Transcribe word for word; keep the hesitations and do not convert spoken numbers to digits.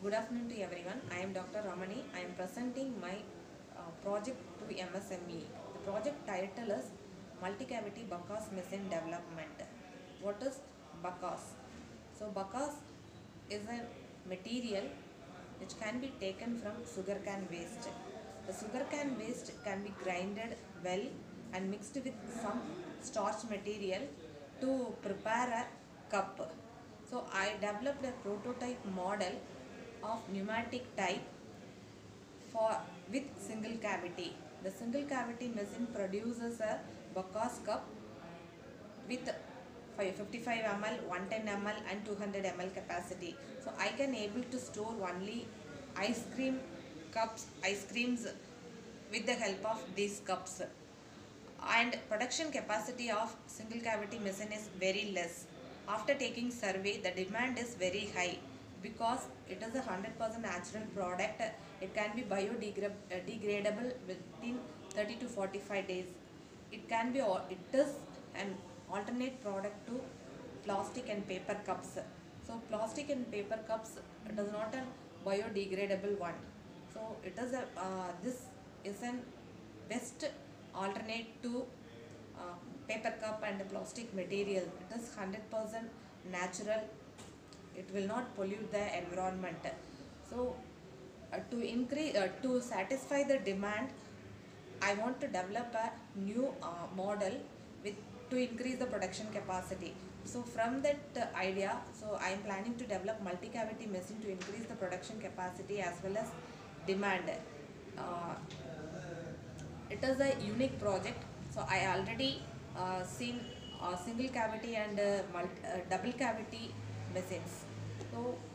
Good afternoon to everyone. I am Doctor Ramani. I am presenting my uh, project to M S M E. The project title is Multi-Cavity Bacchus Machine Development. What is Bacchus? So Bacchus is a material which can be taken from sugarcane waste. The sugarcane waste can be grinded well and mixed with some starch material to prepare a cup. So I developed a prototype model of pneumatic type for with single cavity. The single cavity machine produces a Bacchus cup with fifty-five milliliters, one hundred ten milliliters and two hundred milliliters capacity. So I can able to store only ice cream cups, ice creams with the help of these cups. And production capacity of single cavity machine is very less. After taking survey, the demand is very high because it is a one hundred percent natural product. It can be biodegradable within thirty to forty-five days. It can be, it is an alternate product to plastic and paper cups. So plastic and paper cups, it is not a biodegradable one. So it is a uh, this is an best alternate to uh, paper cup and plastic material. It is one hundred percent natural. It will not pollute the environment. So uh, to increase uh, to satisfy the demand, I want to develop a new uh, model with to increase the production capacity. So from that uh, idea, so I am planning to develop multi-cavity machine to increase the production capacity as well as demand. Uh, it is a unique project. So I already uh, seen uh, single cavity and uh, multi, uh, double cavity machines. So